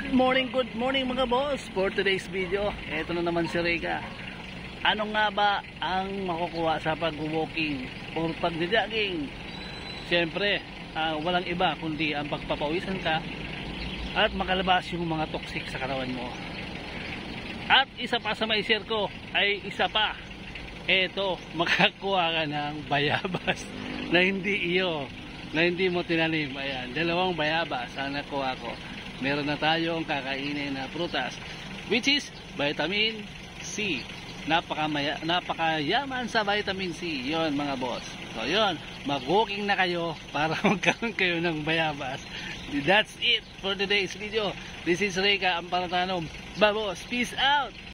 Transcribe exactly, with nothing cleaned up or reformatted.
Good morning, good morning mga boss. For today's video, eto na naman si Reka. Ano nga ba ang makukuha sa pag-walking or pag-jogging? Siyempre, uh, walang iba kundi ang pagpapawisan ka at makalabas yung mga toxic sa katawan mo. At isa pa sa may share ko ay isa pa. Eto, makakuha ka ng bayabas na hindi iyo, na hindi mo tinanim. Ayan, dalawang bayabas ang nakuha ko. Meron na tayong kakainin na prutas, which is vitamin C. Napakamaya, napakayaman sa vitamin C. Yon mga boss. So yon, mag-walking na kayo para magkaroon kayo ng bayabas. That's it for today's video. This is Reka, ang Pangatanom. Bye boss, peace out!